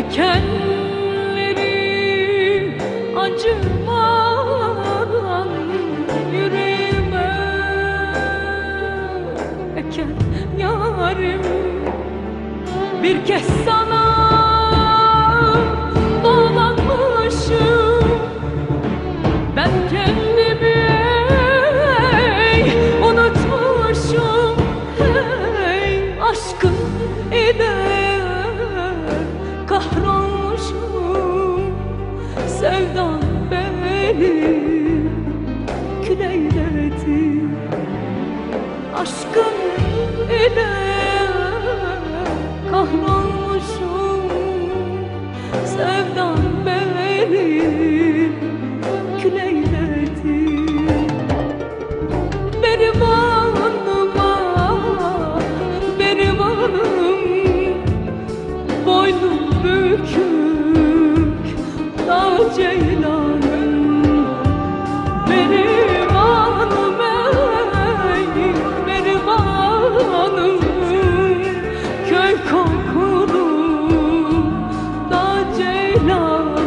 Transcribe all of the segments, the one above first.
dikenleri acımadan yüreğime eken yarim bir kez sana bağlanmışım ben kendimi unutmuşum hey aşkın ile kahrolmuşum sevdan beni kül eyledi aşkın ile kahrolmuşum sevdan beni kül eyledi benim anıma benim anım boynum bükük dağ ceylanım benim anım ey benim anım köy kokulu dağ ceylanım.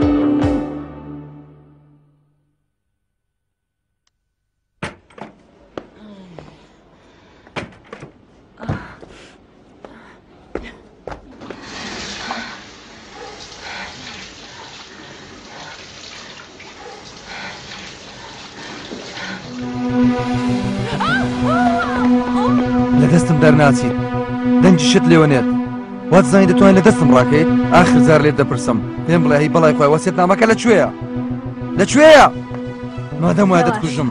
لدەستم دەرناچیت دەنجی شت لێوەنێت وات زانی دەتوانین لەدەستم ڕاکەیت ئاخر زار لێت دەپرسم پێم بڵێ هی بەڵای خۆی وەسیەتنامەکە لەکوێیە لەکوێیە مادەم وایە دەتکوژم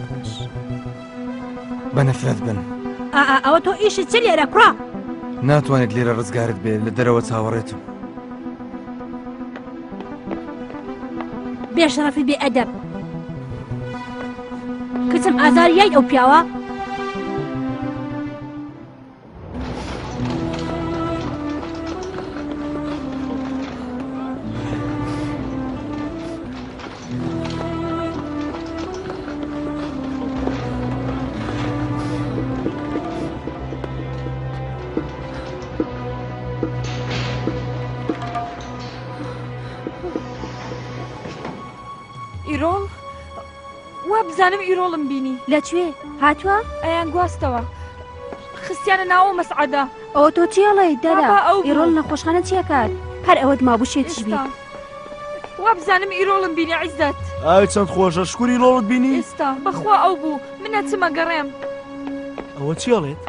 بە نەفرەت بن ئەوە تۆ ئیشت چ لێرە کوڕە ناتوانێت لێرە ڕزگارت بێت لە دەرەوە چاوەڕێتم بێشەڕەفی بێ ئەدەب کچم ئازاریای ئەو پیاوە ئیرۆڵ وا بزانم ئیرۆڵم بینی لەکوێ هاتووە ئەیان گواستەوە خستیانە ناوە مەسعەدە ئەوە تۆ چیەڵێ دەرە بابا، ئەو بوو. ئیرۆڵ نەخۆشخانە چیەکات هەر ئەوەت مابووشێتیش بی ئێستا وا بزانم ئیرۆڵم بینی عیزەت ئای چەند خۆشە شکوری لۆڵت بینی ئێستا بەخوا ئەو بوو منە چمە گەڕێم ئەوە چیەڵێت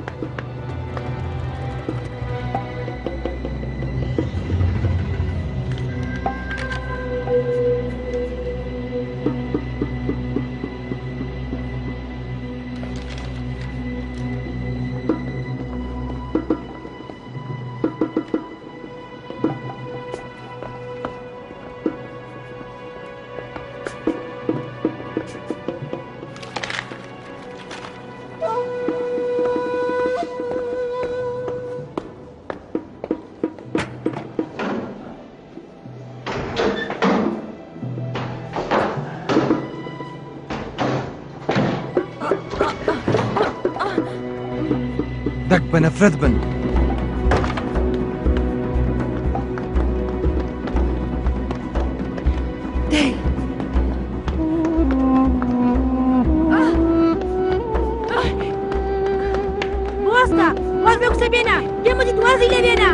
دەک بە نەفرەت بن بوەستە واز بێ قسە بێنە پێم وتی دوازی لێ بێنە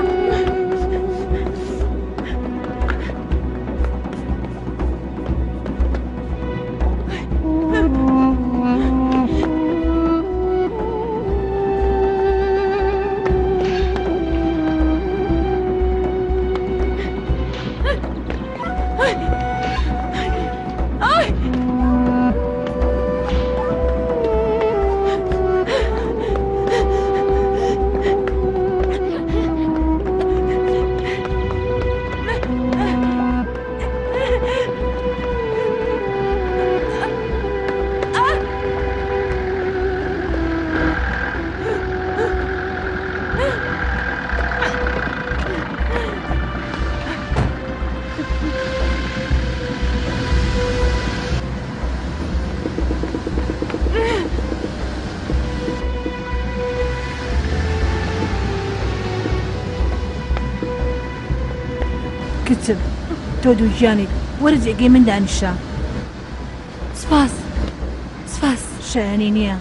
چیتر تۆ دوو ژیانێک وەرە جێگەی من دانیشە. سپاس سپاس. شایانی نییە.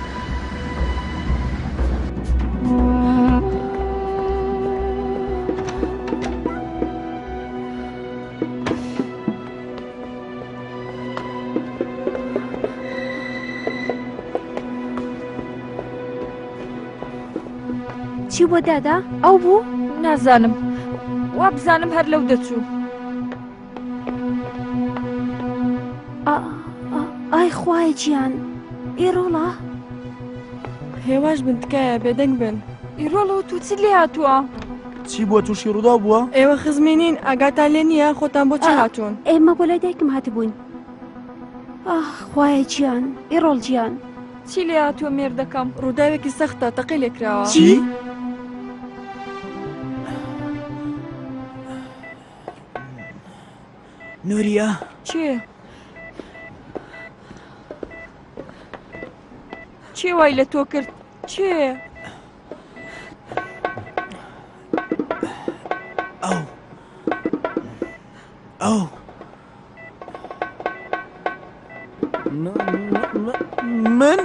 چی بۆ دادا؟ ئەو بوو؟ نازانم وا بزانم هەر لەو دەچوو. ئای خوای گیان ئێرۆڵە هێواش بن تکایە بێدەنگ بن. ئیرۆڵەوە تو چ لێ هاتووە؟ چی بووە تووشی ڕوودا بووە؟ ئێوە خزمێنین ئاگاتان لێ نییە خۆتان بۆچی هاتوون؟ ئێمە بۆ لای دایکم هاتبووین. خوایە گیان ئێرۆڵ گیان چی لێ هاتووە مێردەکەم؟ ڕووداوێکی سەختە تەقی لێکراوە. چی؟ نوریە چێ؟ چێ وای لە تۆ کرد؟ چێ؟ ئەو من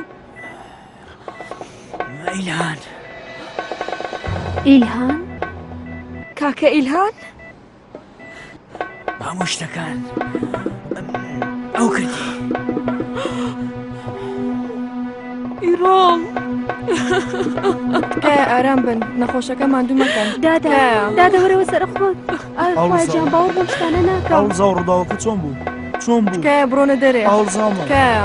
ئیلهان ئیلهان کاکە ئیلهان؟ هەموو شتەکان ئەو کردی. ئیرۆڵ تکایە ئارام بن نەخۆشەکە ماندوو مەکەن. دادا وەرەوە سەر خۆت. خوای گیان باوەڕ بەم شتانە ناکەم. ئەڵزا و ڕووداوەکە چۆن بوو؟ تکایە بڕۆنە دەرێ. ئەڵزامە تکایە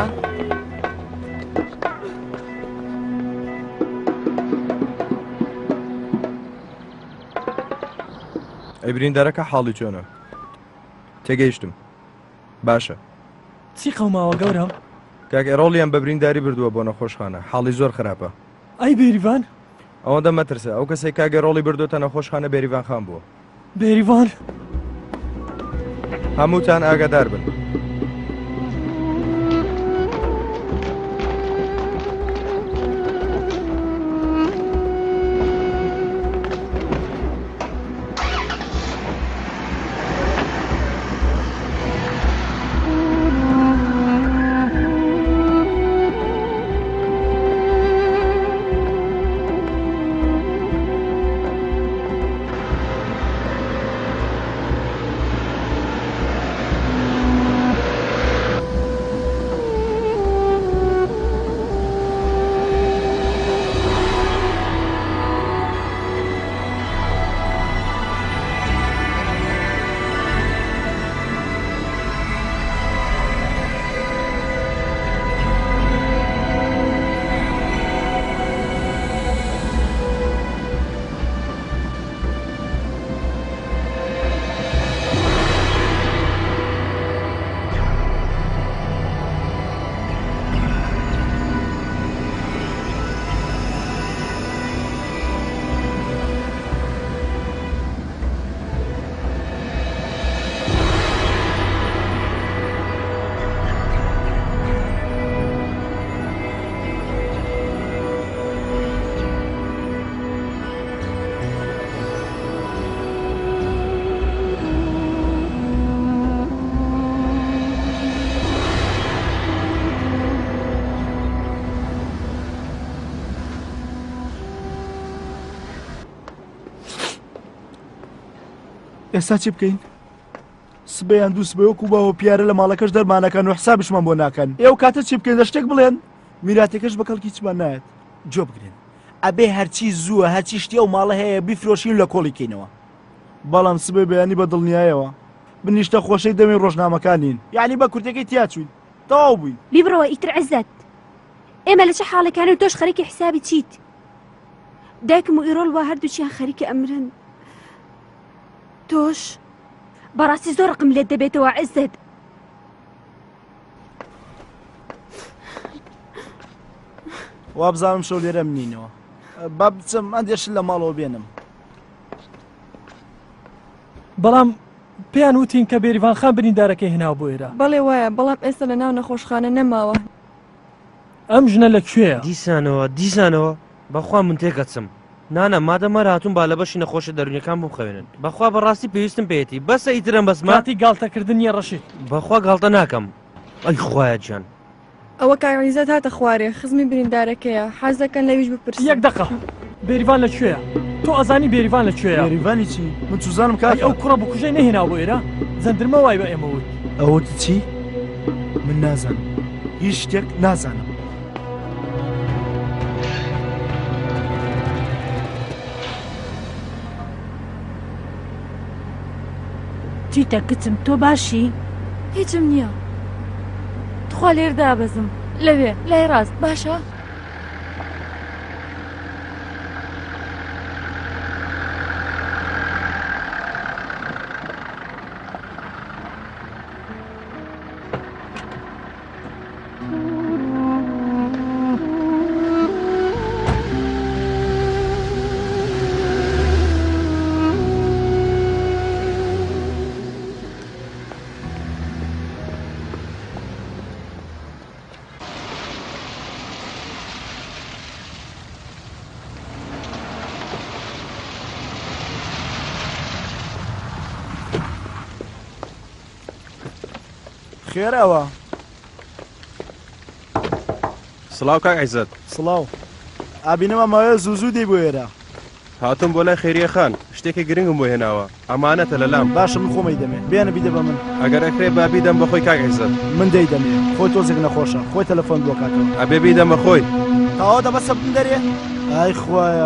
ئەی بریندارەکە حاڵی چۆنە؟ تێگەیشتم. باشە. چی قەوماوە گەورم؟ کاک ئێرۆڵیان بە برینداری بردووە بۆ نەخۆشخانە. حاڵی زۆر خراپە. ئەی بێریڤان؟ ئەوەندە مەترسە ئەو کەسێک کاک ئێرۆڵی بردوتە نەخۆشخانە بێریڤان خان بووە. بێریڤان؟ هەمووتان ئاگادار بن. ئێستا چی بکەین؟ سبەیان دوو سبەیەک و باوە پیارە لە ماڵەکەش دەرمانەکەن و حسابشمان بۆ ناکەن. ئێوە کاتە چی بکەین لە شتێک بڵێن؟ میراتێکەش بە کەڵکی چمان نایەت. جۆ بگرێن. ئەبێ هەرچی زووە هەرچی شتی ئەو ماڵە هەیە بیفرۆشین لە کۆڵی کەینەوە. بەڵام سبەی بەیانی بە دڵنیایەوە. بنیشتە خۆشەی دەمێ ڕۆژنامەکانین. یعنی بە کوردەکەی تیا چوین. تەواو بووین. بیبڕەوە ئیتر عەزەت. ئێمە لە چه حاڵەکانی و تۆش خەریکی حسابی چیت؟ دایکم و ئیرۆڵ وا هەردووچیان خەریکە ئەمرن. تۆش بەڕاستی زۆر ڕقم لێت دەبێتەوە عەزەت. وا بزانم شەو لێرە منینەوە. با بچم ئەندێشن لە ماڵەوە بێنم. بەڵام پێیان وتین کە بێریڤان خان بریندارەکەی هێناوە بۆ ئێرە. بەڵێ وایە بەڵام ئێستا لە ناو نەخۆشخانە نەماوە. ئەم ژنە لەکوێیە؟ دیسانەوە بەخوا من تێکەچم. نانە مادەمە هاتوون با لە بەشی نەخۆشە دەرونیەکان بخەوێنن بەخوا بەڕاستی پێویستم پێێتی بەسە ئیترم بەسمە کاتی گاڵتەکردن نیە ڕەشید بەخوا گاڵتە ناکەم ئەی خوایە گیان ئەوە کاغیزەت هاتە خوارێ خزمی بریندارەکەیە حەز دەکەن لەویش بپرسن یەک دقە بێریڤان لەکوێیە تۆ ئەزانی بێریڤان لەکوێیە بێریڤانی چی من توزانم کاک ئەو کوڕە بکوژەی نەهێنا بۆ ئێرە زەندرمە وای بە ئێمە وت ئەوت چی من نازانم هیچ شتێک نازانم چیتە کچم تۆ باشی؟ هیچم نییە تخوا لێر دابەزم لەوێ لای ڕاست باشە؟ خێرەوە سڵاو کاک عیزەت سڵاو ئابینەوە ماوەیە زوو دەی بۆ ئێرە هاتم بۆ لای خێریە خان شتێکی گرنگم بۆ هێناوە ئەمانەتە لە لام باشە من خۆمەی دەمێ بێنە بیدە بە من ئەگەر ئەکرێ بابی دەم بەخۆی کاک عیزەت من دەی دەمێ خۆی تۆزێک نەخۆشە خۆی تەلەفۆن بۆ کاتەوە ئەبێ بیدەم بەخۆی تاوا دەبەسە بن دەرێ ئای خوایە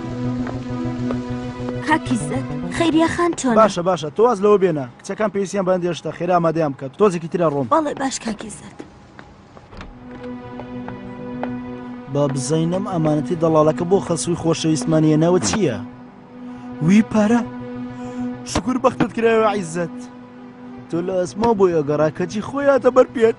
کاکی زەت خەیریە خان چۆنە؟ باشە تۆ واز لەوە بێنە کچەکان پێویستیان بەیان دێشتە خێرا ئامادەیان بکات تۆزێکی ترە ڕۆم بەڵێ باش کاکی زەت با بزەینم ئەمانەتی دەڵاڵەکە بۆ خەسووی خۆشەویستمانیەنەوە چییە؟ وی پارە شکر بەختت کرایەوە عیزەت تۆ لە ئەسما بۆی ئەگەڕا کەچی خۆیان دەبەر پێت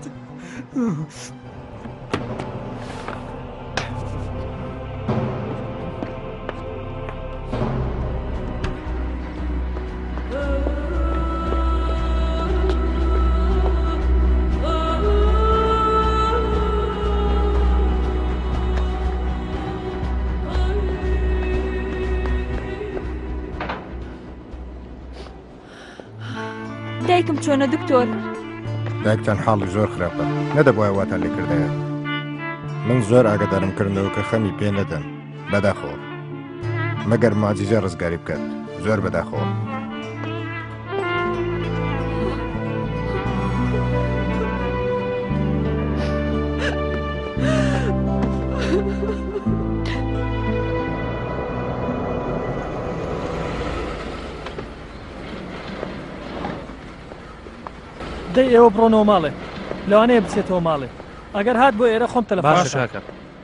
دایکم چۆنە دکتۆر؟ دایکتان حاڵی زۆر خراپە نەدەبووە واتان لێکردەیە من زۆر ئاگادارم کردنەوە کە خەمی پێ نەدەن بەداخەوە مەگەر ماجیزە ڕزگاری بکات زۆر بەداخەوە دەی ئێوە بڕۆنەوە ماڵێ لەوانەیە بچێتەوە ماڵێ ئەگەر هات بۆ ئێرە خۆم تەلەفۆن باشە کاکە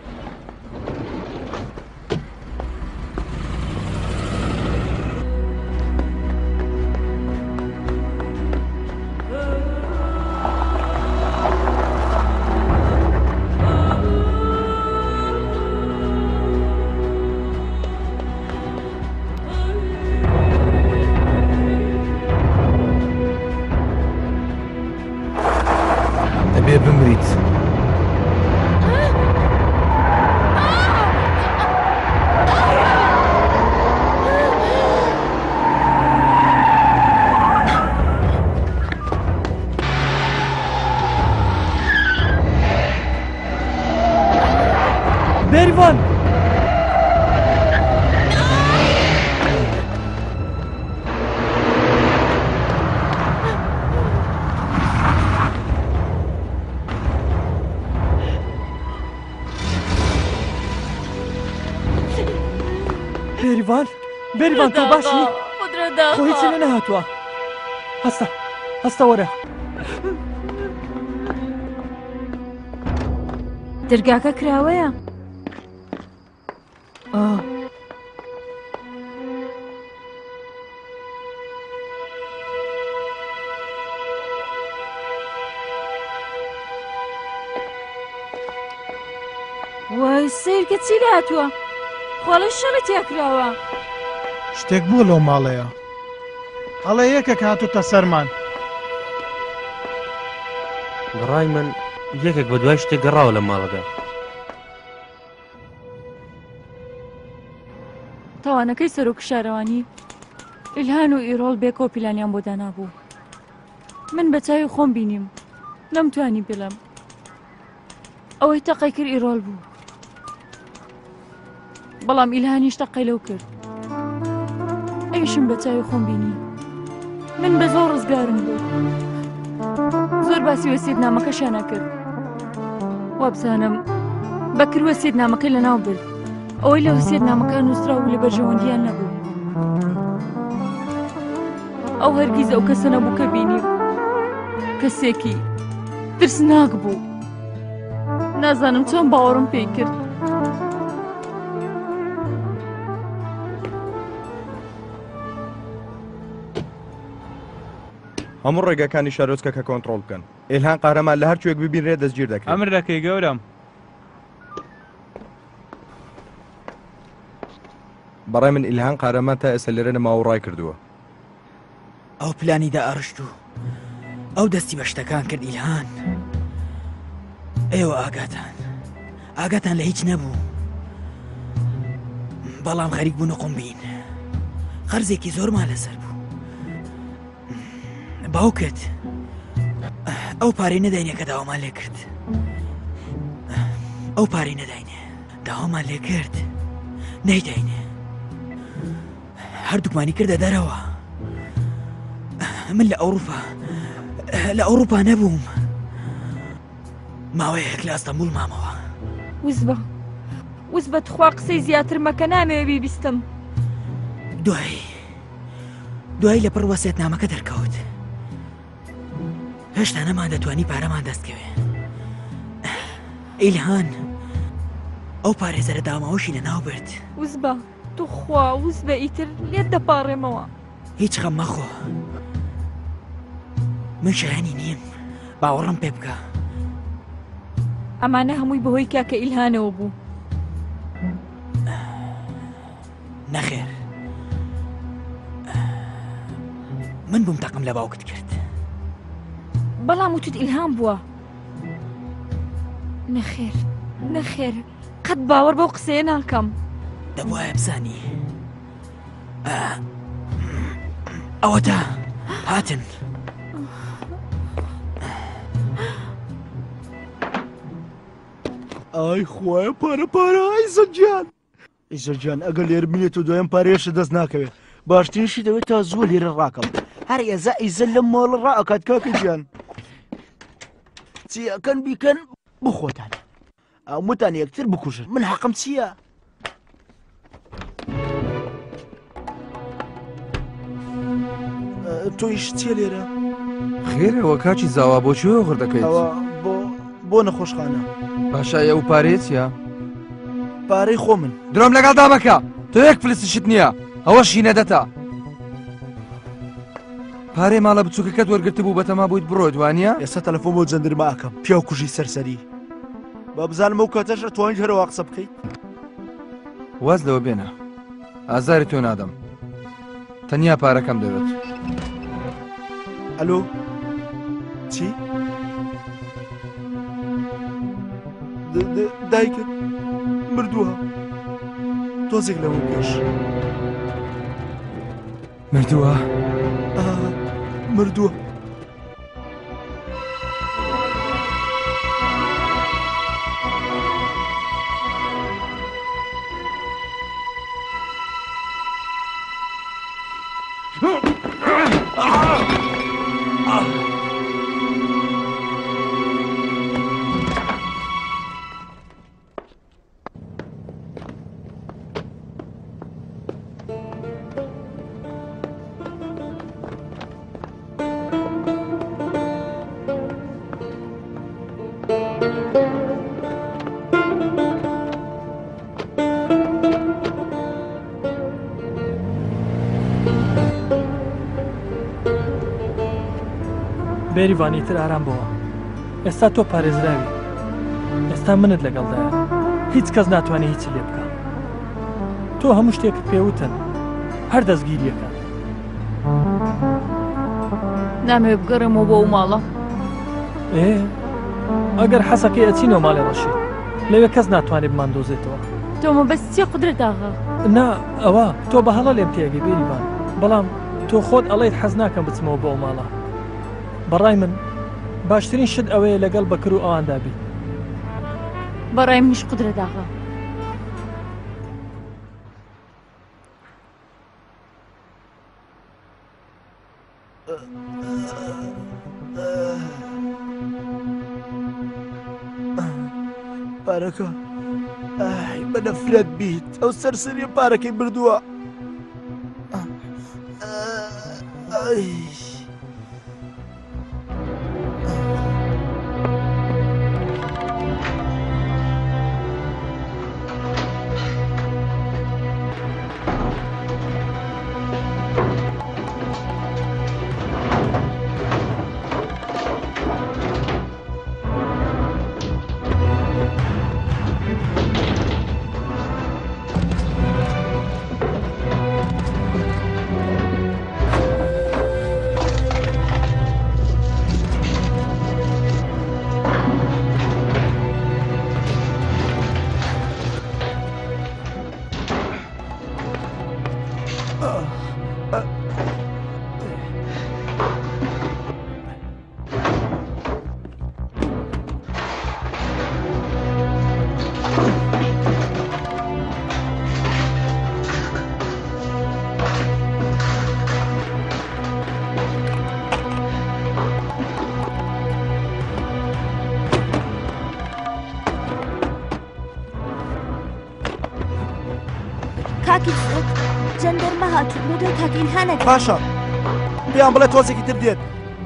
دەبێ بمریت بێریڤان بێریڤان تۆ باشی؟ خۆ هیچی لێ نەهاتووە هەستە وەرە دەرگاکە کراوەیە؟ وای سیرکە چی لە هاتووە؟ خۆڵە شەڕی تێکراوە شتێک بووە لەو ماڵەیە ئەڵێ یەکێک هاتووتە سەرمان بەڕای من یەکێک بە دوای شتێک گەڕاوە لە ماڵەکە تاوانەکەی سەرۆک شارەوانی ئیلهان و ئیرۆڵ بێکەوە پیلانیان بۆ دانابوو. من بە چاوی خۆم بینیم نەمتوانی بڵێم. ئەوەی تەقەی کرد ئیرۆڵ بوو، بەڵام ئیلهانیش تەقەی لەو کرد. ئەویشم بە چاوی خۆم بینی. من بە زۆر ڕزگارم بوو. زۆر باسی وەسیەتنامەکەشیان نەکرد. وابزانم بەکر وەسیەتنامەکەی لەناو برد. ئەوەی لە وەسیەتنامەکان نووسرا و لە بەرژەوەندیان نەبوو. ئەو هەرگیز ئەو کەسە نەبوو کە بینی. کەسێکی ترسناک بوو. نازانم چۆن باوەڕم پێی کرد. هەموو ڕێگەکانی شارۆچکەکە کۆنتڕۆڵ بکەن. ئێلهان قارەمان لە هەر کوێک ببینرێ دەستگیر دەکرێت. ئەمر دەکەی گەورم. بەڕای من ئیلهان قارەمان تا ئێستا لێرە نەماوەڕای کردووە. ئەو پلانی دا ئەڕشت و ئەو دەستی بە شتەکان کرد ئیلهان. ئێوە ئاگاتان لە هیچ نەبوو. بەڵام خەریک بوون قۆم بین. خەرزێکی زۆرمان لەسەر بوو. باوکت ئەو پارەی نەداینێ کە داوامان لێ کرد. ئەو پارەی نەداینێ داوامان لێ کرد. نەیداینێ هەردووکمانی کردە دەرەوە. من لە ئەوروپا نەبووم. ماوەیەک لە ئەستەمبول مامەوە. وز بە تخوا قسەی زیاتر مەکە نامەوێ بیبیستم. دوای لە پڕ وەسیەتنامەکە دەرکەوت. هێشتا نەمان دەتوانی پارەمان دەستکەوێ. ئیلهان ئەو پارێزەرە داماوەشی لەناو برد. وزبە توخوا وز بە ئیتر لێت دەپاڕێمەوە. هیچ خەم مەخۆ. من شایانی نیم. باوەڕم پێ بکە. ئەمانە هەمووی بەهۆی کاکە ئیلهانەوە بوو. نەخێر. من بووم تەقم لە باوکت کرد. بەڵام وتت ئیلهام بووە. نەخێر قەت باوەڕ بەو قسەیە ناکەم. دەبوایە بزانی. ئەوە تا هاتن. ئای خوایە پارە ئایزەجان. ئیزەجان ئەگەر لێر بینێت و دوایەم پارێشە دەست ناکەوێت. باشترینشی دەوێت تا زووە لێرە ڕاکەم. هەر ئێزە ئیزە لە ماڵ ڕائەکات کاکە گیان. چیەکەن بیکەن بخۆتان. ئەومتان یەکتر بکوژن. من حەقم چییە؟ تۆیش چیە لێرە؟ خێرەوە کاچی زاوا بۆچی غڕ دەکەیت؟ بۆ نەخۆشخانە. باشایە و پارەیە چییە؟ پارەی خۆ من. درۆم لەگەڵ دامەکە. تۆ یەک فلسشت نییە. ئەوە شینەدەتە. پارەی ماڵە بچووکەکەت وەرگرتە بوو بەتەما بوویت بڕۆیت وانە؟ ئێستا تەلەفۆن بۆ جەندرما ئەکەم. پیا کوژی سەرسەری. با بزانم ئەو کاتەش ئەتوانیت هەرەوە قسە بکەیت. واز لەوە بێنە. ئازاری تۆ نادەم. تەنیا پارەکەم دەوێت. ئەلۆ چی؟ دایکت مردووە. تۆزێک لەوە پێش. مردووە؟ مردووە. بێریوانیتر ئارام بەوە. ئێستا تۆ پارێزراوی. ئێستا منت لەگەڵدایە. هیچ کەس ناتوانێت هیچ لێ بکە. تۆ هەموو شتێکت پێوتن. هەر دەستگیریەکە. نامەوێ بگەڕێمەوە بۆ ئەو ماڵە. ئەگەر حەسەکەی ئەچینەوە ماڵی ڕەشید لەوێ کەس ناتوانێت بماندۆزێتەوە. تۆمە بەس چی قدرت ئاغا؟ نا ئەوە تۆ بە هەڵە لێم تێگەی بێریبان، بەڵام تۆ خۆت ئەڵێیت حەز ناکەم بچمەوە بۆ ماڵە. بەڕای من باشترین شت ئەوەیە لەگەڵ بەکر و ئەواندا بیت. بەڕای منیش قدرت ئاغا. پارەکە ئای بە نەفرەت بیت ئەو سەرسەریە پارەکەی بردووە. کاکی جەندەرمە هاتوو بۆ دوای کاک ئیلهانە. باشە پێیان بڵێ تۆزێکی تر دێت.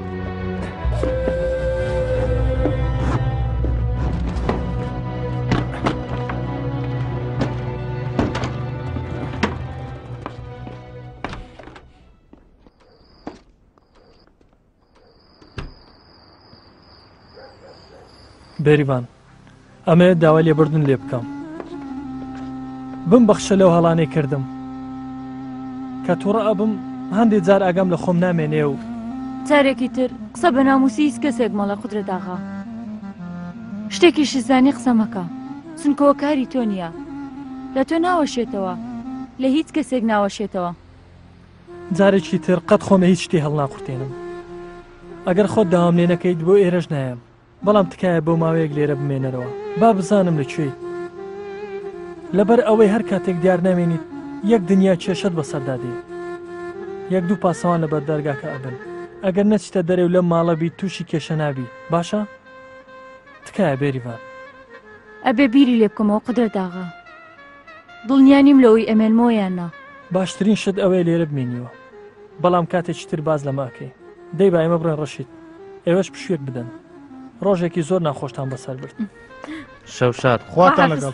بێریبان ئەمەیە داوای لێبوردن لێ بکەم. بمبەخشە لەو هەڵانەی کردم کە تووڕە ئەبم هەندێک جار ئاگام لە خۆم نامێنێ و جارێکی تر قسە بە ناموسی هیچ کەسێک مەڵە قودرت ئاغا. شتێکی شزانی قسە مەکە، چونکەوە کاری تۆ نییە، لە تۆ ناوەشێتەوە، لە هیچ کەسێک ناوەشێتەوە. جارێکی تر قەت خۆمە هیچ شتێ هەڵناقورتێنم. ئەگەر خۆت داوام لێ نەکەیت بۆ ئێرەش نایم، بەڵام تکایە بۆ ماوەیەک لێرە بمێنەرەوە با بزانم لەکوێیت. لەبەر ئەوەی هەر کاتێک دیار نامێنیت یەک دنیا کێشت بەسەردا دێ، یەک دوو پاسەوان لە بەردەرگاکە ئەبن. ئەگەر نەچتە دەرێ و لە ماڵە بیت تووشی کێشە نابی. باشە؟ تکایە بێریڤان. ئەبێ بیری لێ بکەمەوە قودرت ئاغا. دڵنیا نیم لەوەی ئەمێنمەوە یان نا. باشترین شت ئەوەیە لێرە بمێنیوە، بەڵام کاتێکی تر باز لەماکەی. دەی با ئێمە بڕێن ڕەشید، ئێوەش پشوێک بدەن. ڕۆژێکی زۆر ناخۆشتان بەسەر برد. شەو شاد. خواتان لەگەڵ.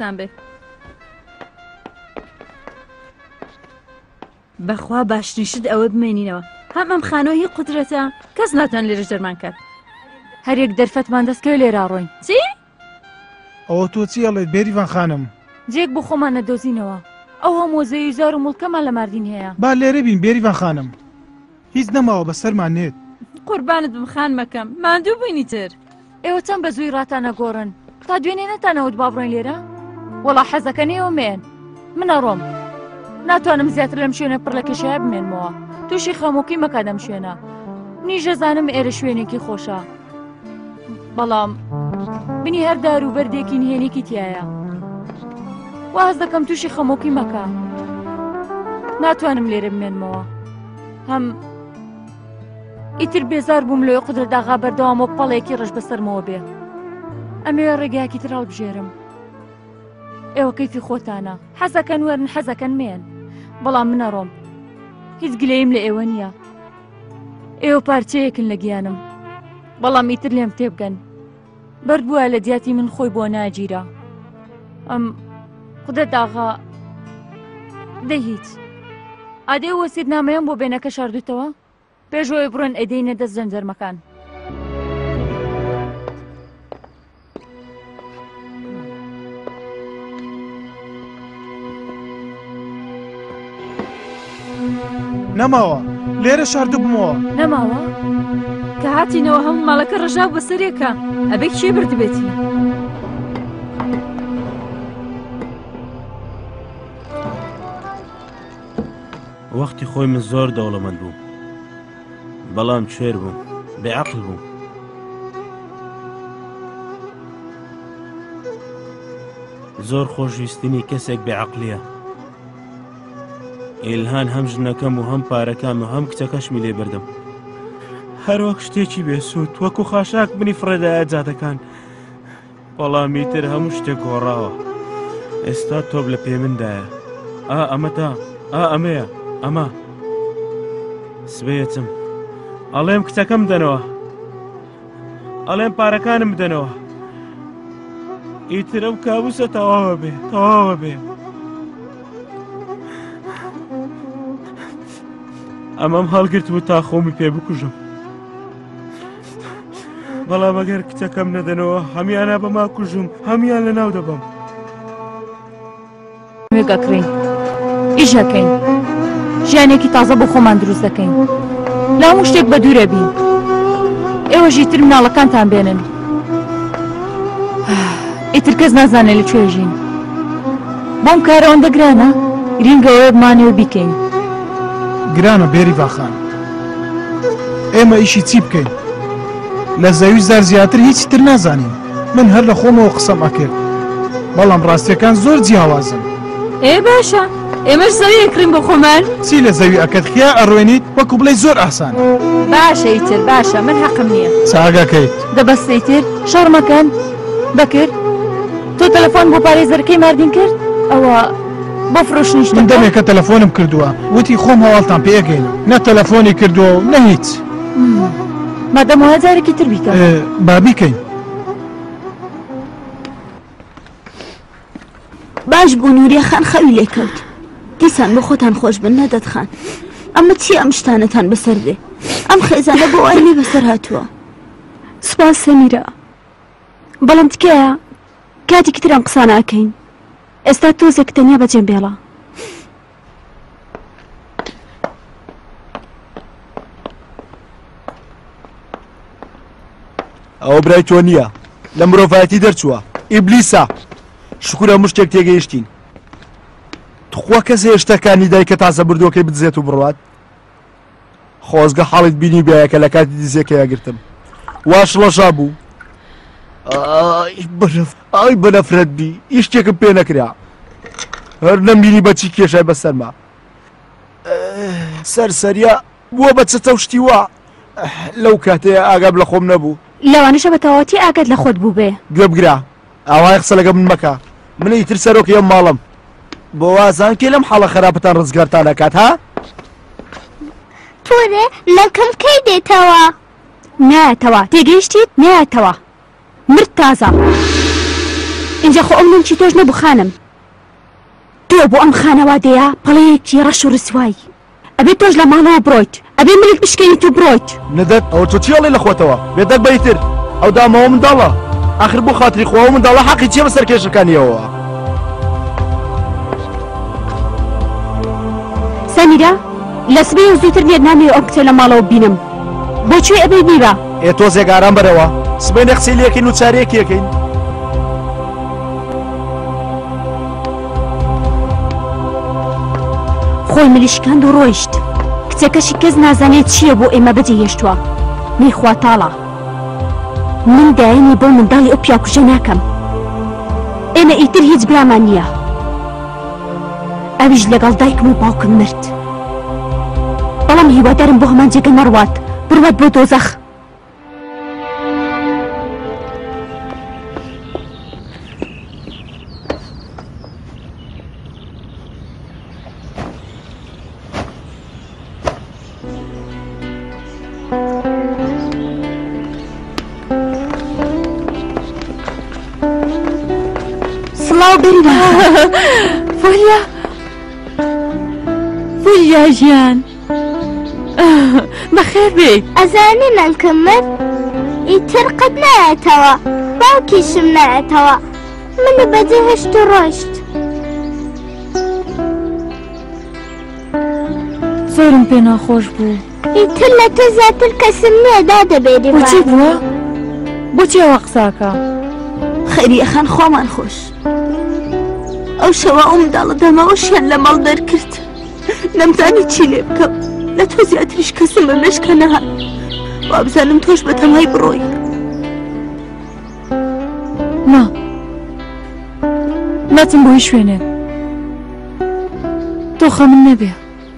بەخوا باشترین شت ئەوە بمێنینەوە. هەم ئەم خانۆی قودرەتە کەس ناتوان لێرە دەرمان کرد. هەرێک دەرفەتمان دەستکەوێ لێرە ڕۆین. چی؟ ئەوە تۆ چی ئەڵێت بێریڤان خانم؟ جێک بۆ خۆمان نەدۆزینەوە. ئەو هەموو زەوی زار و موڵکەمان لە ماردین هەیە. با لێرە بین بێریڤان خانم. هیچ نەماوە بەسەرمان نێت. قوربانت بم خان مەکەم، ماندوو بووینی تر. ئێوە چەند بە زووی ڕاتانە گۆڕن تا دوێنێ نەتانەوت با بڕۆین لێرە؟ وەڵا حەزەکەنەوە مێن. منە ڕۆم. ناتوانم زیاتر لەم شوێنە پڕ لە کێشایە بمێنمەوە. تووشی خەمۆکی مەکە دەم شوێنە. منیش دەزانم ئێرە شوێنێکی خۆشە. بەڵام بنی هەر دار و بەردێکی نهێنێکی تایە. واز دەکەم تووشی خەمۆکی مەکە. ناتوانم لێرە بمێنمەوە. هەم ئیتر بێزار بووم لەوێ قودرت ئاغا بەردەوامەوە پەڵێکی ڕەش بەسەرمەوە بێ. ئەمەوێ ڕێگایەکی تر هەڵبژێرم. ئێوە کەیفی خۆتانە، حەزەکەن وەرن حەزەکەن مێن، بەڵام منە ڕۆم. هیچ گلەیم لە ئێوە نییە. ئێوە پارچەیەکن لە گیانم، بەڵام ئیتر لێم تێبگەن. بەرد بووە لە دیاتی من خۆی بۆ ناگیرە. ئەم قودرت ئاغا دەی هیچ. ئادێ وەسیت نامەیەم بۆ بێنەکە شاردوتەوە؟ پێشەوەی بڕۆن ئەدەینە دەست زەنجەرمەکان. نەماوە لێرە شاردبوومەوە. نەماوە؟ کە هاتینەوە هەموو ماڵەکە ڕژاو بەسەرێکە. ئەبێ کێ بردبێتی؟ وەختی خۆی من زۆر دەوڵەمەند بووم بەڵام کوێر بووم بێعەقل بووم زۆر خۆشویستنی کەسێک بێعەقلیە ئیلهان هەم ژنەکەم و هەم پارەکەم و هەم کچەکەشمی لێ بردم هەروەک شتێکی بێسوود وەکو خاشاک بنی فڕێدایە جادەکان بەڵامی تر هەموو شتێک گۆڕاوە ئێستا تۆب لە پێ مندایە ئەمە تا ئەمەیە ئەمە سبەیەچم ئەڵێم کچەکەم بدەنەوە ئەڵێم پارەکانم بدەنەوە ئیتر ئەو کابوسە تەواوە بێ تەواوە بێ ئەمەم هەڵگرت بوو تا خۆمی پێ بکوژم بەڵام ئەگەر کچەکەم نەدەنەوە هەمیانە بەما کوژم هەمیان لە ناو دەبم وێگەکڕین ئیش دەکەین ژیانێکی تازە بۆ خۆمان دروست دەکەین لە هەموو شتێک بە دوورە بین ئێوەژی تر مناڵەکانتان بێنن ئیتر کەس نازانێت لەکوێ ژین بۆم کارە ئەوەندە گرانە گرینگەوەیە بمانێوە بیکەین گرانە بێری باخان ئێمە ئیشی چی بکەین لە زەوی زار زیاتر هیچی تر نازانین من هەر لە خۆمەوە قسەم ئەکرد بەڵام ڕاستیەکان زۆر جیاوازن باشە ئێمەش زەوی ئەکرین بۆ خۆمان چی لە زەوی ئەکەت خیا ئەڕوێنیت وەکو بڵێ زۆر ئاسان باشە ئیتر باشە من حەقم نییە چاگەکەیت دەبەستەی تر شەڕمەکەن بەکرد تۆ تەلەفۆن بۆ پارێزەرەکەی ماردین کرد ئەوە بۆ فرۆشتنی من دەمێکە تەلەفۆنم کردووە وتی خۆم هەواڵتان پێگەین نە تەلەفۆنی کردووە و نە هیچ مادەم وایە جارێکی تر بیکە با بیکەین باش بوو نوریە خان خەوی لێکەوت دیسان بۆ خۆتان خۆش بن نەدەت خان ئەمە چی ئەم شتانەتان بەسەر دێ ئەم خێزانە بۆ ئەرمی بەسەر هاتووە سوپاس سەمیرە بەڵام تکایە کاتێکی تر ئەم قسە ناکەین ئێستا تۆزێک تەنیا بەجێم بێڵە ئەوە برای تۆ نییە لە مرۆڤایەتی دەرچووە ئیبلیسە شکر هەموو شتێک تێگەیشتین تخوا کەس هێشتەکانی دایکە تازە بردووەکەی بدزێت و بڕوات خۆزگە حاڵیت بینی بیایەکە لە کاتی دیزیەکەیە گرتم واش لەژا بوو ئای بەنەفرەت بی هیچ شتێکم پێ نەکرا هەر نەمبینی بەچی کێشای بەسەرما سەرسەریە بووە بە چەتە شتی وە لەو کاتەیە ئاگام لە خۆم نەبوو لەوانەشە بە تەواوەتی ئاگات لە خۆت بوو بێ گوێ بگرە ئاوای قسە لەگە من مەکە من ئیتر سەرۆکی ئەم ماڵم بۆ وازان کێ لەم حاڵە خراپەتان ڕزگارتان دەکات ها تۆرێ لەکەم کەی دێتەوە نایەتەوە تێگەیشتیت نایەتەوە مرد تازە اینجا خۆ ئەم نمچی تۆش نەبوو خانم تۆ بۆ ئەم خانەوادەیە پەڵەیەکی ڕەش و ڕسوایی ئەبێ تۆش لە ماڵەوە بڕۆیت ئەبێ ملک بشکێنی تو بڕۆیت نەدەت ئەوە تۆ چی هەڵێ لە خۆتەوە بێدەک بەیتر ئەو دامەوە منداڵە ئاخر بۆ خاتری خۆوە منداڵە حەقی چیە بەسەر کێشەکانیەوە سەمیرە لە سبەی و زووتر لێت نامێ ئەو کچە لە ماڵەوە بینم بۆکوێ ئەبێ بیرە تۆ زێگاران بەرەوە سبەی قسەی لێکەین و چارەیەکی یەکەین خۆی ملیشکاند و ڕۆیشت کچەکەشی کەس نازانێت چییە بۆ ئێمە بەجێ هێشتووە نەیخوا تاڵە من دایانی بۆ منداڵی ئەو پیاکوژە ناکەم ئێمە ئیتر هیچ برامان نییە ئەویش لەگەڵ دایکم و باوکم مرد بەڵام هیوادارم بۆ هەمان جێگە نەڕوات بڕوات بۆ دۆزەخ فولیا ژیان بەخێر بێیت ئەزانی نەنکەم من ئیتر قەت نایەتەوە باوکیشم نایەتەوە منی بەجێ هێشت و ڕۆیشت زۆرم پێ ناخۆش بوو ئیتر لە تۆ زیاتر کەسم نییە دادەبێری بۆچی بووە؟ بۆچی ئەوە قساکە؟ خەریەخان خۆمان خۆش ئەو شەوە ئەو منداڵە دەمەوەشیان لە ماڵ دەرکرد نەمزانی چی لێ بکەم لە تۆ زیاتریش کەسم بە مێشکە نەهات وابزانم تۆش بە تەنهایی بڕۆی نا ناچم بۆ هیچ شوێنێ تۆ خەمن نەبێ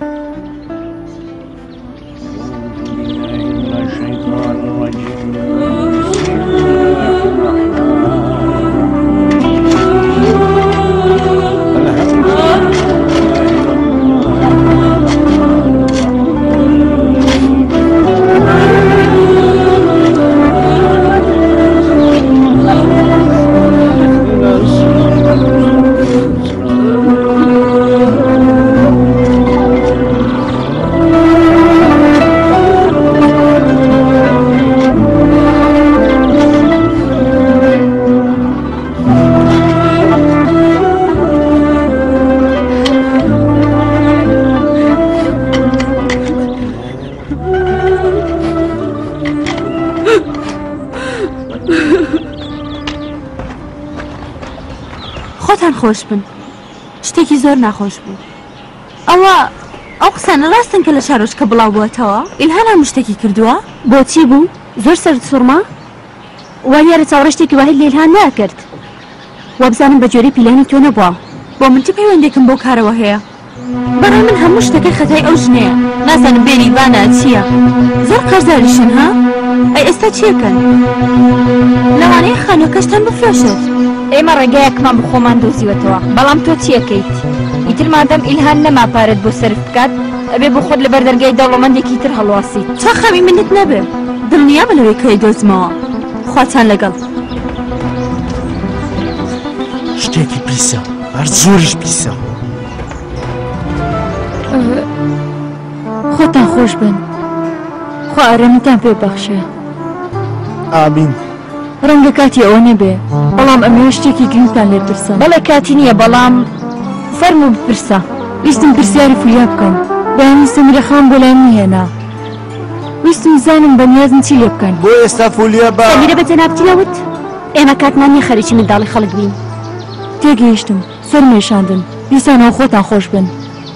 خۆش بن شتێکی زۆر ناخۆش بوو ئەو قسانە ڕاستن کە لە شارۆچکە بڵاو بووەتەوە ئیلهان هەموو شتێکی کردووە بۆچی بوو زۆر سەرت سوڕما وانیارە چاوەڕێ شتێکی وای لە ئیلهان ناکرد وابزانم بە جۆرەی پیلانی تۆ نەبووە بۆ من چ پەیوەندێکم بۆ کارەوە هەیە بەڕای من هەموو شتەکەی خەتای ئەو ژنەیە نازانم بێریڤانە چییە زۆر قەرزاریشن ها ئەی ئێستا چیەکەن لەوانەیە خانووەکەشتان بفرۆشێت ئێمە ڕێگایەکمان بخۆمان دۆزیوەتەوە بەڵام تۆ چیەکەیت ئیتر مادەم ئیلهان نەما پارەت بۆ سەرف بکات ئەبێ بۆ خۆت لەبەر دەرگای دەوڵەمەندێکی تر هەڵواسیت چا خەمی منت نەبێ دڵنیا بە لەوەی کەی دۆزمەوە خواتان لەگەڵ شتێکی پیسە هەر زۆریش پیسە خۆتان خۆش بن خوا ئارەمیتان پێ بەخشێ ئامین ڕەنگە کاتی ئەوە نەبێ بەڵام ئەمێ شتێکی گرنگتان لێ پرسم بەڵێ کاتی نییە بەڵام فەرموو بپرسە ویستم پرسیاری فولیا بکەم دایانی سەمیرەخان بۆ لای میهێنا ویستم زانم بەنیازن چی لێ بکەن بۆ ئێستا فولیا بە سەمیرە بە جەنابتیەوت ئێمە کاتمان نییە خەریکی منداڵی خەڵک بین تێگەیشتم سەرمێشاندن دیسانەوە خۆتان خۆش بن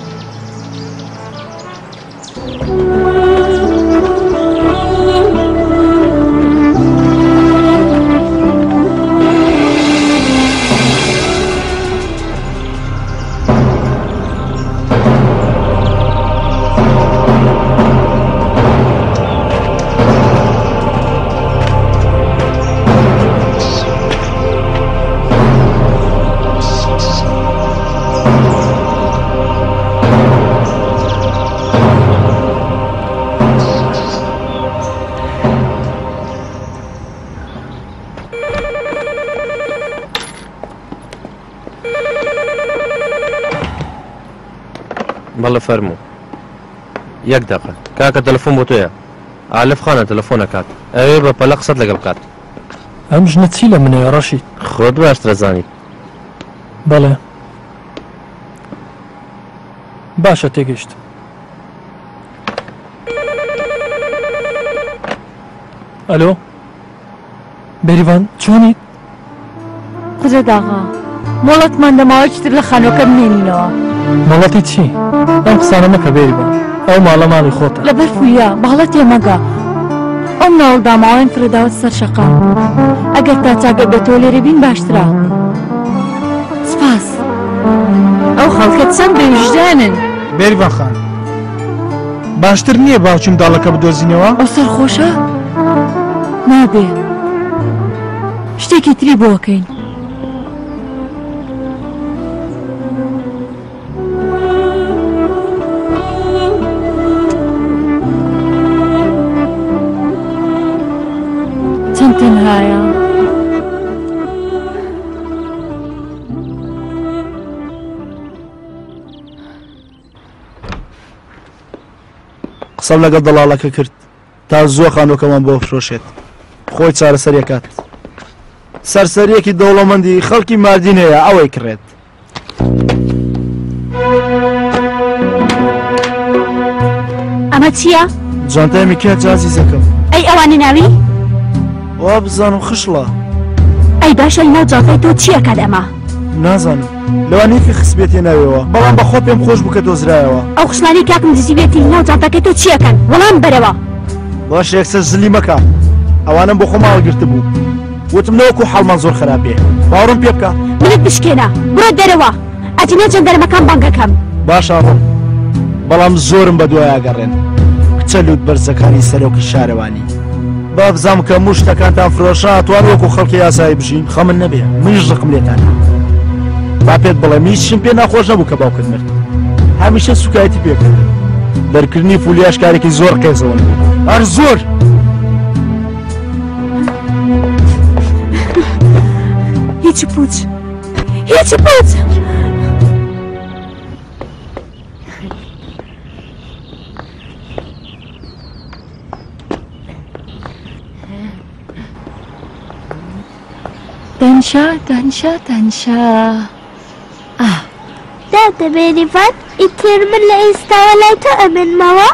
بەڵێ فەرموو یەک دەقە کاکە تەلەفۆن بۆ تۆیە عالف خانە تەلەفۆنەکات ئەوێ بە پەلە قسەت لەگەڵ بکات ئەم ژنە چی لە منەیە ڕەشید خۆت باشترە زانی بەڵێ باشە تێگەیشت ئەلۆ بێریڤان چۆنیت قزە داغا مۆڵەتمان دەماوە چتر لە خانۆکە بمێنینەوە مەڵەتی چی ئەم قسانە مەکە بێریڤان ئەو ماڵە ماڵی خۆتە لەبەر فولیا بەڵە تێمەگا ئەم ناوڵ داماوەیان فرەداوت سەر شەقام ئەگەر تا چاگە بە تۆ لێرە بین باشترە سپاس ئەو خەڵکە چەند بێوجدانن بێریڤان خان باشتر نییە باوچیم داڵەکە بدۆزینەوە ئەو سەرخۆشە نابێ شتێکی تری بۆکەین چەند تەنهایە قسەم لەگەڵ دەڵاڵەکە کرد تا زۆر خانۆکەمان بۆ فرۆشێت خۆی چارەسەریەکات سەرسەریەکی دەوڵەمەندی خەڵکی ماردین هەیە ئەوەی کڕێت ئەمە چییە؟ جانتای میکات جازیزەکەم ئەی ئەوانە ناوی؟ وا بزانم خشڵە ئەی باشە ناو جانتای تۆ چییە کات ئەمە؟ نازانم لەوانەیەکی خسبێتێ ناوێەوە بەڵام بەخۆ پێم خۆش بوو کە دۆزرایەوە. ئەو خشمانی کاکم دزیوێتی ناو جانتاکەی تۆ چیەکەن وەڵام بەرەوە. باش یەکسەر زلی مەکە ئەوانم بۆ خۆم هەڵگرت بوو وتم نەوەکو حاڵمان زۆر خراپێ باوەڕم پێ بکە. منت بشکێنە بڕۆ دەرەوە ئەجینە جەندەرمەکان بانگەکەم. باشە ڕۆم بەڵام زۆرم بە دوای ئاگەڕێن کچە لوت بەرزەکانی سەرۆکی شارەوانی. با بزانم کە هەموو شتەکانتان فرۆشە ئەتوان وەکو خەڵکی یاسایی بژین خەمن نەبێ منیش ڕقم لێتانە. با پێت بڵێم هیچم پێ ناخۆش نەبوو کە باوکت مرد هەمیشە سوکایەتی پێکرد دەرکردنی فولیاش کارێکی زۆر قێزەوە بوو هەر زۆر. هیچ پوچ هیچ پوچ. تەنشا دادە بێریڤان ئیتر من لە ئێستاوە لای تۆ ئەمنمەوە؟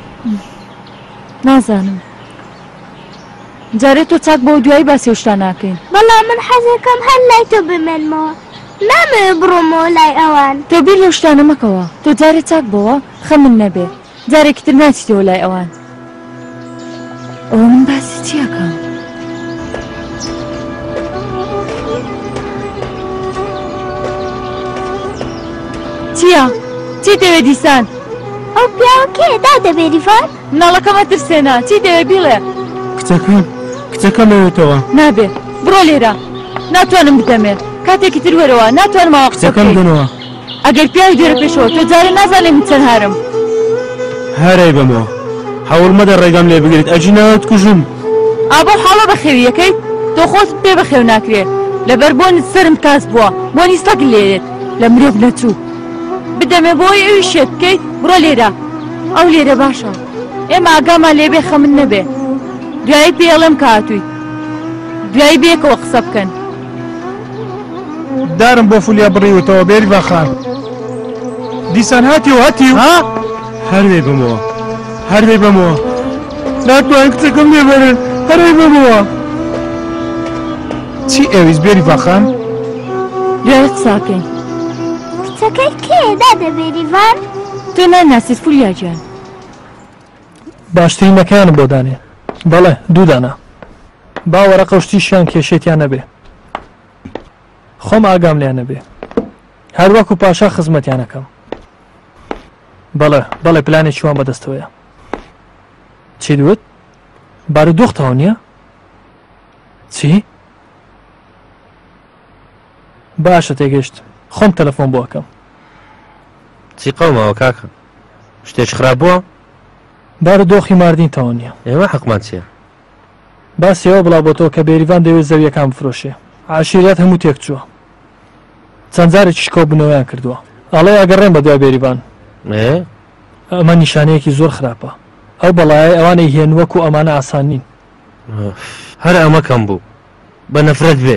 نازانم جارێ تۆ چاک بۆ دوایی باسی شتا ناکەین. بەڵام من حەزەکەم هەر لای تۆ بمێنمەوە نامەوێ بڕۆمەوە لای ئەوان. تۆ بیر لەو شتانە مەکەوە تۆ جارێ چاک بەوە خەمن نەبێ جارێکی تر ناچیتەوە لای ئەوان. ئەوە من باسی چیەکەم؟ چییە؟ چی دەوێ دیسان؟ ئەو پیاوە کێ دادە بێریڤان؟ مناڵەکەمە ترسێنە چی دەوێ بیڵێ؟ کچەکەم ئەوێتەوە. نابێ بڕۆ لێرە ناتوانم بدەمێ کاتێکی تر وەرەوە ناتوانم ئەوە قسە کچەکەم دنەوە. ئەگەر پیاوی دێرە پێشەوە تۆ جارێ نازانێ من چەند هارم. هەرەی بەمەوە هەوڵ مەدە ڕێگەم لێ بگریت ئەجی ناوت کوژم. ئابۆ حاڵە بەخێوی یەکەیت تۆ خۆت پێ بەخێو ناکرێ لەبەر بۆنت سرم کاس بووە بۆنی سەگ لێرێت لە مرۆڤ نەچوو بدەمێ بۆی ئەوی شێت بکەیت بڕۆ لێرە ئەو لێرە باشە ئێمە ئاگامان لێبێ خەمن نەبێ دوایی پێڵێم کە هاتووی دوایی بێکەوە قسە بکەن. دارم بۆ فولیا بڕیوتەوە بێریڤان خان دیسان هاتی و هەروێ بمەوە هەروێ بمەوە ناتوانین کچەکەم لێبەرن هەروێ بمەوە. چی ئەویست بێریڤان خان؟ دوایت ساکەین. کچەکەی کێ دادە بێریڤان؟ تۆ ناناسیت فولیا گیان. باشترینەکەیانم بۆ دانێ. بەڵێ دوو دانە با وەرەقە و شتیشیان کێشێتیان نەبێ خۆم ئاگام لیان نەبێ هەر وەکو پاشا خزمەتیانەکەم. بەڵێ پلانێکی وان بەدەستەوەیە. چی دوت؟ بارودۆختەوە نییە؟ چی؟ باشە تێگەشت خۆم تەلەفۆن بۆ ئەەکەم. چی قەومەوە کاکە شتێک خراپ بووە؟ بارودۆخی ماردینتەوە نییە. ئێوە حەقمان چییە؟ باسیەوە بڵاو بۆ تۆ کە بێریڤان دەوێت زەویەکان بفرۆشێ عاشیرەت هەموو تێک چووە چەند جارێکی شکۆ بنەوەیان کردووە ئەڵێ ئەگەڕێن بە دوای بێریڤان. ئەمە نیشانەیەکی زۆر خراپە ئەو بەڵایە ئەوانەی هێن وەکو ئەمانە ئاسان نین. هەر ئەمە کەم بوو بە نەفرەت بێ.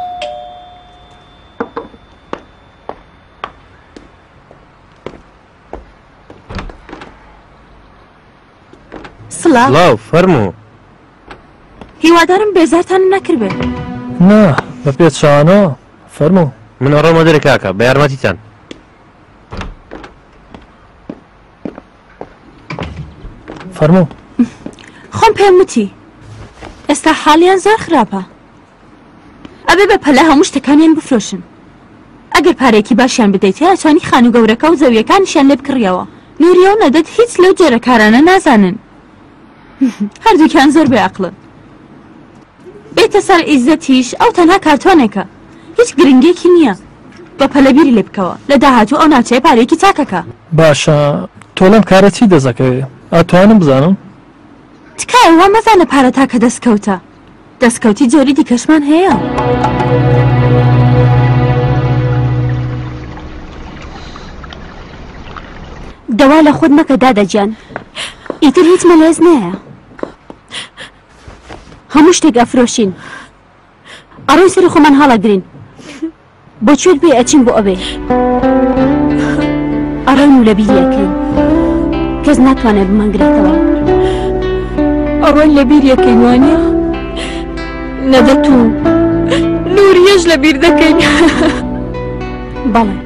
سڵاو فەرموو. هیوادارم بێزارتان نەکردبێ. نا بە پێت شانەوە فەرموو. من ئەڕۆمە دەرێ کاکە بە یارمەتیتان. فەرموو. خۆم پێم وتی ئێستا حاڵیان زۆر خراپە ئەبێ بە پەلە هەموو شتەکانیان بفرۆشن. ئەگەر پارێکی باشیان بدەیت ئەتوانی خان و گەورەکە و زەویەکانیشیان لێ بکڕیەوە. نووریە و نەدەت هیچ لەو جۆرە کارانە نازانن. هەردووکیان زۆر بێعەقڵن. بێتە سەر ئیززەتیش ئەو تەنها کارتۆنێکە هیچ گرنگێکی نییە. بە پەلەبیری لێ بکەوە لە داهاتوو ئەو ناوچەیە پارێکی چاکەکە. باشە تۆ لەم کارە چی دەزەکەوێ؟ ئەتوانم بزانم؟ تکایە وا مەزانە پارە تاکە دەستکەوتە. دەستکەوتی جۆری دیکەشمان هەیە. دەوا لە خۆت مەکە دادەجیان ئیتر هیچ مەلێز نایە هەموو شتێک ئەفرۆشین ئەڕۆی سەری خۆمان هەڵەگرین بۆ چوت بێ ئەچین بۆ ئەوێ ئەڕۆین و لە بیریەکەین کەس ناتوانێت بمانگرێتەوە ئەڕۆین لە بیریەکەین وانە نەدەت و نووریەش لە بیر دەکەین بەڵێ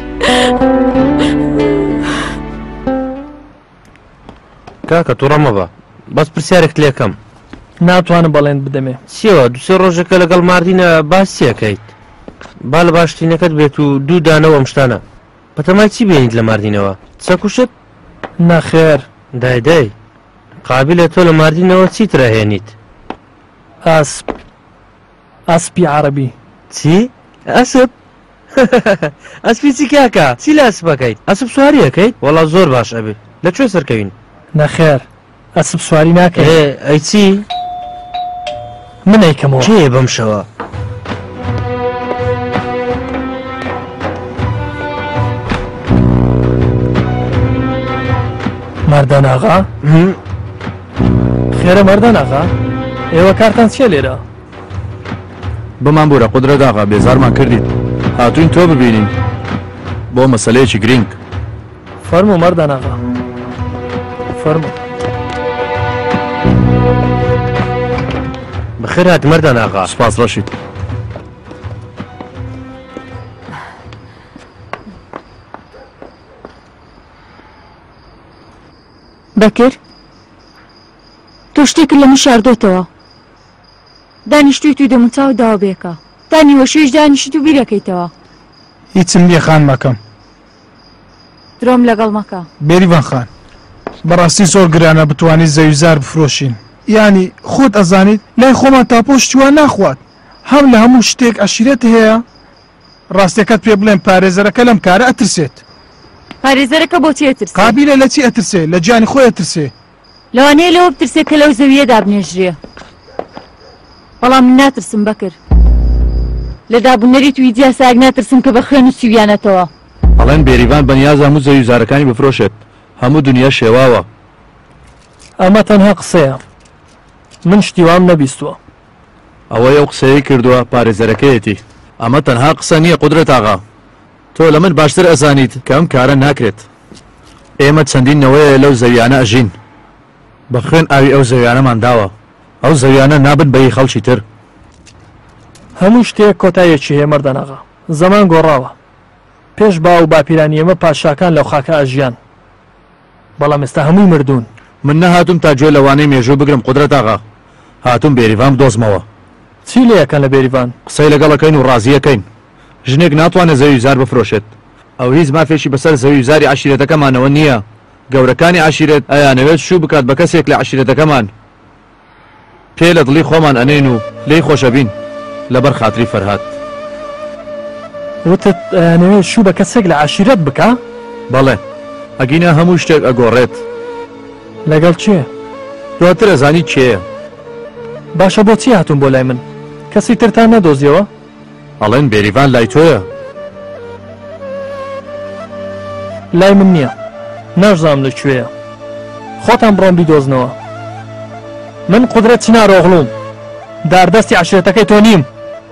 کاکە تووڕە مەبە بەس پرسیارێک لێکەم ناتوانم بەڵێن بدەمێ چیەوە دوسێ ڕۆژەکە لەگەڵ ماردینە باسیەکەیت با لە باشترینەکەت بێت و دوو دانەوە ئەم شتانە بەتەمای چی بێنیت لە ماردینەوە چەکوشت نەخێر دای قابلە تۆ لە ماردینەوە چیت ڕاهێنیت ئاسپ ئاسپی عەرەبی چی ئەسپ ئەسپی چی کاکە چی لە ئەسپەکەیت ئەسپ سواریەکەیت وەڵا زۆر باش ئەبێت لەکوێ سەرکەوین نەخێر ئەسپ سواری ناکەی ئەی چی من ئەیکەمەوە کێ بەم شەوە مەردان ئاغا خێرە مەردان ئاغا ئێوە کارتان چیە لێرە بمان بوورە قودرەت ئاغا بێزارمان کردیت هاتوین تۆ ببینین بۆ مەسەلەیەکی گرنگ فەرموو مەردان ئاغا فەرموو بەخێر هات مەردان ئاغا سوپاس ڕەشید بەکر تۆ شتێکت لە من شاردۆتەوە دانیشتووی توی دەموچاو داوا بێکە تا نیوەشێش دانیشت و بیرەکەیتەوە هیچم نییە خان مەکەم درۆم لەگەڵ مەکە بێریڤان خان بەڕاستی زۆر گرانە بتوانیت زەویزار بفرۆشین یانی خۆت ئەزانیت لای خۆمان تاپۆشتیوان ناخوات هەم لە هەموو شتێک عەشیرەت هەیە ڕاستیەکەت پێ بڵێن پارێزەرەکە لەم کارە ئەترسێت پارێزەرەکە بۆچی ئەترسێ قابیلە لە چی ئەترسێ لە گیانی خۆی ئەترسێ لەوانەیە لەوە بترسێ کە لەو زەویەدا بنێژرێ بەڵام من ناترسم بەکر لە دابوونەری توی دیاساگ ناترسم کە بە خوێن و سیویانەتەوە ئەڵێن بێریڤان بەنیاز هەموو زەویزارەکانی بفرۆشێت هەموو دنیا شێواوە ئەمە تەنها قسەیە من شتیوام نەبیستووە ئەوەی ئەو قسەیە کردووە پارێزەرەکەیەتی ئەمە تەنها قسە نییە قودرەت ئاغا تۆ لە من باشتر ئەزانیت کە ئەم کارە ناکرێت ئێمە چەندینەوەیە لەو زەویانە ئەژین بە خوێن ئاوی ئەو زەویانەمان داوە ئەو زەویانە نابن بەی خەڵکی تر هەموو شتێک کۆتایەکی هەیە مەردان ئاغا زەمان گۆڕاوە پێش با و باپیرانی ئێمە پاشاکان لەو خاکە ئەژیان بەڵام ئێستا هەمووی مردوون من نەهاتوم تا گوێ لەوانەی مێژوو بگرم قودرەت ئاغا هاتووم بێریڤان بدۆزمەوە چی لێ یەکەن لە بێریڤان قسەی لەگەڵەکەین و ڕازیەکەین ژنێک ناتوانێت زەویزار بفرۆشێت ئەو هیچ مافێکی بەسەر زەویزاری عەشیرەتەکەمانەوە نییە گەورەکانی عەشیرەت ئەیانەوێت شوو بکات بە کەسێک لە عەشیرەتەکەمان پێ لە دڵی خۆمان ئەنێن و لێی خۆشەبین لەبەر خاتری فەرهاد وتت ئەیانەوێت شوو بە کەسێک لە عەشیرەت بکە بەڵێ ئەگینە هەموو شتێک ئەگۆڕێت لەگەڵ چێ دواتر ئەزانی کێیە باشە بۆچی هاتوون بۆ لای من کەسی ترتان نەدۆزیەوە ئەڵێن بێریڤان لای تۆیە لای من نییە نازانم لەکوێیە خۆتان بڕۆم بیدۆزنەوە من قودرەت چنارۆغڵوم داردەستی عەشیرەتەکەی تۆ نیم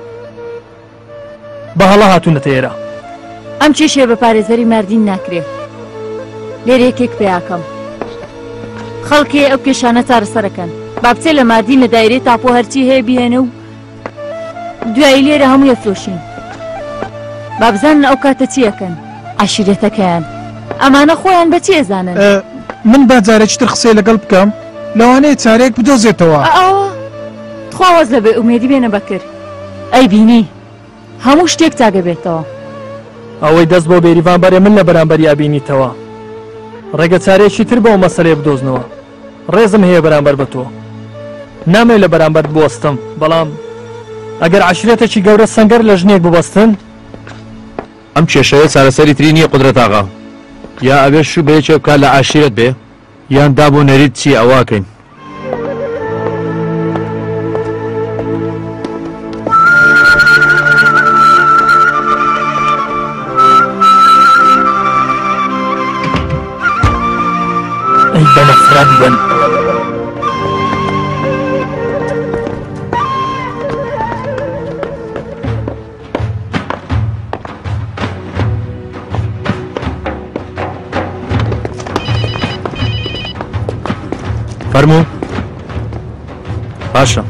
بە هەڵا هاتوونەتە ئێرە ئەم کێشەیە بە پارێزەری ماردین ناکرێ لێرە یەکێک پێیاکەم خەڵکێ ئەو کێشانە چارەسەرەکەن با بچێ لە ماردین لە دایرەی تاپۆ هەرچی هەیە بهێنە و دوایی لێرە هەموو یەفرۆشین با بزانن ئەو کاتە چیەکەن عەشیرەتەکەیان ئەمانە خۆیان بە چی ئەزانن من با جارێکتر قسەی لەگەڵ بکەم لەوانەیە چارێک بدۆزێتەوە خواوەز لەبێ ئومێدی بێنە بەکر ئەی بینی هەموو شتێک چاگە بێتەوە ئەوەی دەست بۆ بێریڤان بەرێ من لە بەرامبەریا بینیتەوە ڕێگە چارێکی تر بۆ مەسەلێ بدۆزنەوە ڕێزم هەیە بەرامبەر بە تۆ نامێ لە بەرامبەر بوەستم بەڵام ئەگەر عەشیرەتێکی گەورە سەنگەر لە ژنێک ببەستن ئەم کێشەیە چارەسەری تری نییە قودرەت ئاغا یا ئەبێ شوو بەیەکێ بکات لە عەشیرەت بێ یان دابوو نەریت چی ئەواکەین ئەی بەنەفرەت بن فەرموو باشە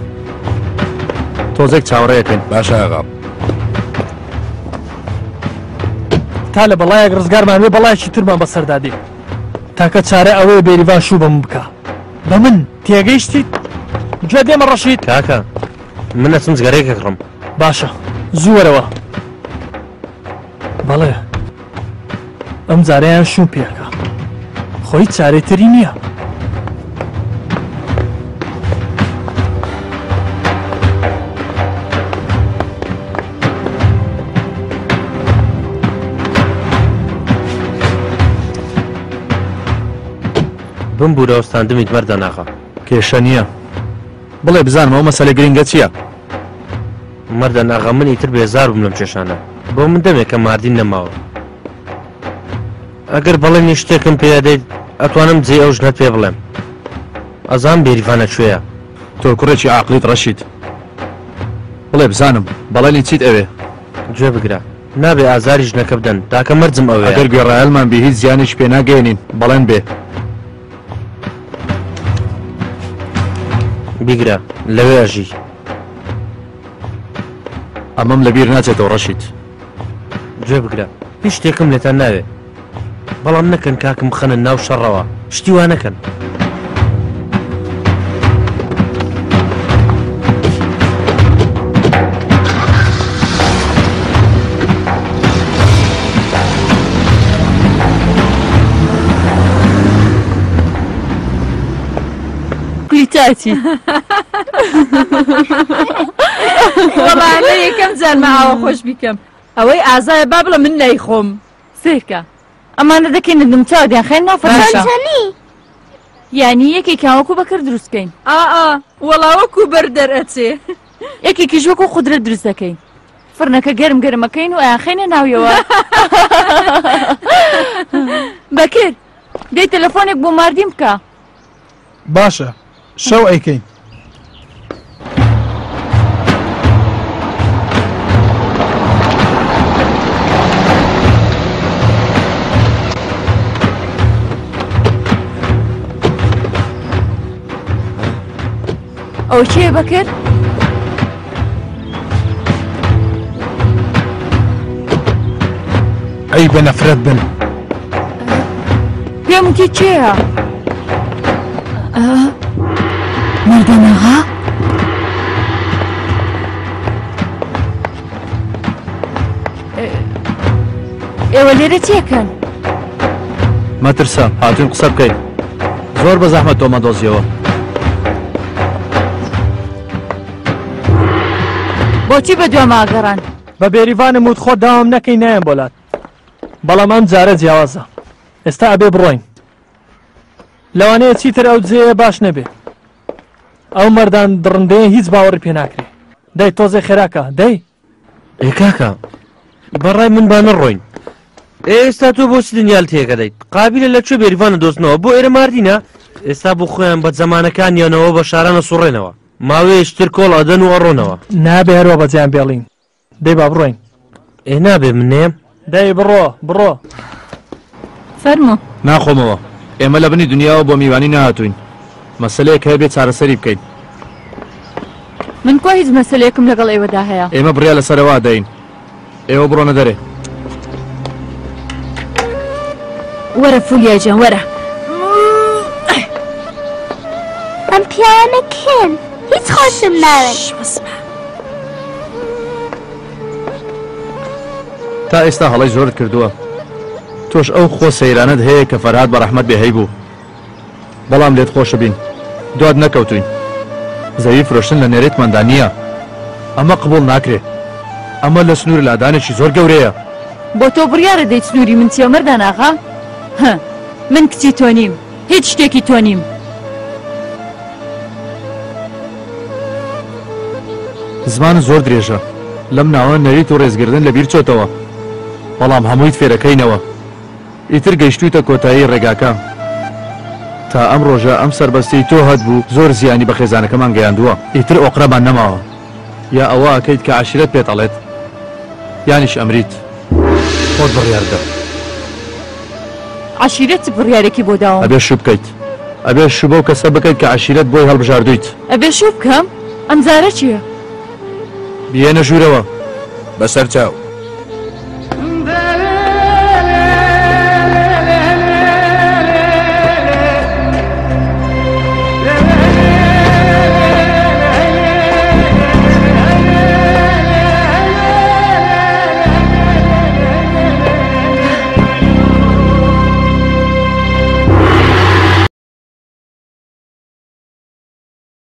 تۆزێک چاوەڕێیەکەین باشە ئاغا تا لە بەڵایەک ڕزگارمان وێ بەڵایەکی ترمان بەسەردادێ تاکە چارە ئەوەیە بێریڤان شوو بەم بکە بە من تێگەیشتیت گوێ دێمە ڕەشید کاکە من ئەچم جگەرەیەکە کڕم باشە زوو وەرەوە بەڵێ ئەم جارەیان شوو پێکە خۆی چارەتری نییە بم بوورەوەستاندمیت مەردە ناخە کێشە نییە بڵێ بزانم ئەو مەسەلە گرنگە چییە؟ مەردە ناغە من ئیتر بێزار بووم لەم کێشانە بۆ من دەمێک کە ماردین نەماوە ئەگەر بەڵێنی شتێکم پێدەیت ئەتوانم جێ ئەو ژنەت پێ بڵێم ئەزان بێریڤانە کوێیە تۆ کوڕێکی عاقلیت ڕەشید بڵێ بزانم بەڵێنی چیت ئەوێ گوێ بگرە نابێ ئازاری ژنەکە بدەن تاکە مەرجم ئەوێ ئەگەر گوێڕایەڵمان بێ هیچ زیانێک پێ ناگەێنین بەڵێن بێ بیگرە لەوێ ئەژی ئەمەم لەبیر ناچێتەوە ڕەشید گوێ بگرە هیچ شتێکم لێتان ناوێ بەڵام نەکەن کاکم خەنە ناو شەڕەوە شتی وا نەکەن تاتی وەڵانە یەکەم جار مەعاوە خۆش بیکەم ئەوەی ئازایە با بڵە من لای خۆم سێکە ئەمانە دەکەین دمچاودیان خێن فەرچەنی یعنی یەکێکیان وەکو بەکرد دروستکەین وەڵاوەکو بەردەر ئەچێ یەکێکیش وەکو خودرە دروست دەکەین فرنەکە گەرم گەرمەکەین و ئایان خێنە ناویەوە بەکرد دەی تەلەفۆنێک بۆ ماردیم بکە باشە شەو ئەیکەین ئەو چێ بەکرد؟ ئەی بە نەفرەت بن پێم وتی چێە؟ مەردەناغا؟ ئێوە لێرە چێکەن؟ مەترسە هاتوون قسە بکەین زۆر بە زەحمەت تۆمە دۆزیەوە بۆچی بە دوام ئاگەڕان؟ بە بێریڤانم وت خۆ داوام نەکەی نایەن بۆلات بەڵام ئەم جارە جیاوازە ئێستا ئەبێ بڕۆین لەوانەیە چیتر ئەو جێ باش نەبێ ئەو مەردان دڕندەیە هیچ باوەڕی پێ ناکرێ دەی تۆزێ خێراکە دەی ئێ کاکە بەڕای من با نەڕۆین ئێستا تۆ بۆچی دنیال تێکە دەیت قابلە لەکوێ بێریڤانە دۆستنەوە بۆ ئێرە ماردینە ئێستا بۆ خۆیان بە زەمانەکانیانەوە بە شارانە سوڕێنەوە ماوەیەشتر کۆڵ ئەدەن و ئەڕۆنەوە نابێ هەروە بەجیان بێڵین دەی با بڕۆین ئێ نابێ من نێم دەی بڕۆ بڕۆ فەرمو ناخۆمەوە ئێمە لە بنی دنیاوە بۆ میوانی نهاتوین مەسەلەیەک هەیە بێت چارەسەری بکەین من کۆ هیچ مەسەلەیەکم لەگەڵ ئێوەدا هەیە ئێمە بڕیا لەسەرەوە دەین ئێوە بڕۆنە دەرێ وەرە فولیا جان وەرە ئەم پیاوانە کێن هیچ خۆشم ناوێت تا ئێستا هەڵی زۆرت کردووە تۆش ئەو خۆ سەیرانت هەیە کە فەرهاد بە ڕەحمەت بێهەی بوو بەڵام لێت خۆشە بین دوات نەکەوتوین زەوی فرۆشتن لە نێرێتماندا نییە ئەمە قبول ناکرێ ئەمە لە سنوور لادانێکی زۆر گەورەیە بۆ تۆ بڕیارە دەیت سنووری من چیە مەردەناغا؟ من کچی تۆ نیم هیچ شتێکی تۆ نیم زمان زۆر درێژە لەم ناوە نەریت و ڕێزگردن لەبیر چۆتەوە بەڵام هەموویت فێرەکەینەوە ئیتر گەیشتوویتە کۆتایی ڕێگاکە تا ئەم ڕۆژە ئەم سەربەستی تۆ هەت بوو زۆر زیانی بە خێزانەکەمان گەیاندووە ئیتر ئۆقرەمان نەماوە یا ئەوە ئەکەیت کە عەشیرەت پێتەڵێت یانیش ئەمریت خۆت بڕیاردە عەشیرەت بڕیارێکی بۆ داوام ئەبێ شو بکەیت ئەبێ شو بەو کەسە بکەیت کە عەشیرەت بۆی هەڵبژاردوویت ئەبێ شو بکەم؟ ئەم جارە چییە؟ بیێنە ژوورەوە بەسەر چاو